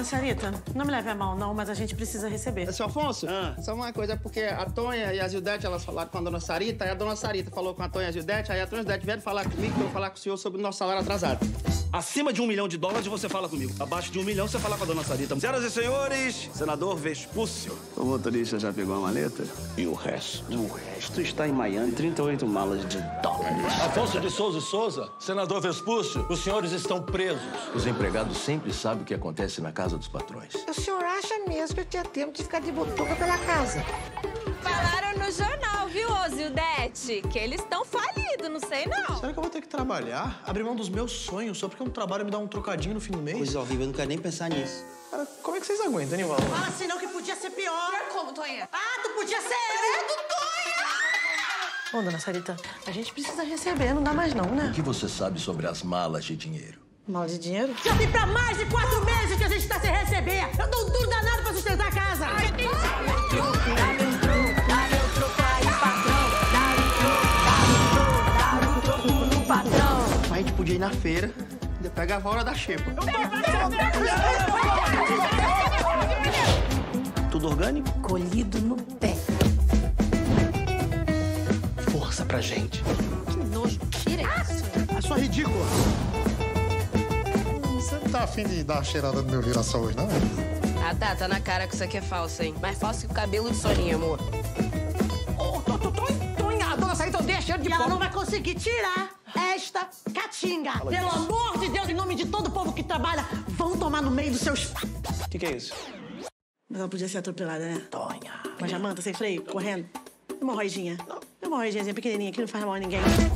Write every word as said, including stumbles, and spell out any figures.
Sarita, não me leve a mal, não, mas a gente precisa receber. Seu Afonso, Ah. só uma coisa, é porque a Tonha e a Zildete, elas falaram com a dona Sarita, aí a dona Sarita falou com a Tonha e a Zildete, aí a Tonha e a Zildete vieram falar comigo que eu vou falar com o senhor sobre o nosso salário atrasado. Acima de um milhão de dólares, você fala comigo. Abaixo de um milhão, você fala com a dona Sarita. Senhoras e senhores, senador Vespúcio. O motorista já pegou a maleta? E o resto? O resto está em Miami. trinta e oito malas de dólares. Afonso de Souza e Souza, senador Vespúcio, os senhores estão presos. Os empregados sempre sabem o que acontece na casa dos patrões. O senhor acha mesmo que eu tinha tempo de ficar de butuca pela casa? Falaram no jornal, viu, ô Zildete? Que eles estão falidos, não sei não. Será que eu vou ter que trabalhar? Abrir mão dos meus sonhos só porque um trabalho me dá um trocadinho no fim do mês? Coisa horrível, eu não quero nem pensar nisso. Cara, como é que vocês aguentam, Nivaldo? Fala assim não que podia ser pior. Como, Tonha? Ah, tu podia ser ele. Ô, dona Sarita, a gente precisa receber, não dá mais não, né? O que você sabe sobre as malas de dinheiro? Mal de dinheiro? Já tem pra mais de quatro meses que a gente tá sem receber. Eu dou um duro danado pra sustentar a casa. Ai, tem... A gente podia ir na feira e pegar a hora da xepa. Tudo orgânico? Colhido no pé. Força pra gente. Que nojo. Tira isso. É só ridícula. Você não tá afim de dar uma cheirada no meu viração hoje, não? Ah, tá. Tá na cara que isso aqui é falso, hein? Mais falso que o cabelo de Soninha, amor. Ô, tô, tô, tô, Tonha, a dona Sarita odeia cheiro de pó. E ela não vai conseguir tirar esta catinga. Pelo amor de Deus, em nome de todo o povo que trabalha, vão tomar no meio dos seus... O que, que é isso? Mas ela podia ser atropelada, né? Tonha. Uma jamanta sem freio, correndo. Hemorroidinha. Hemorroidinha pequenininha que não faz mal a ninguém.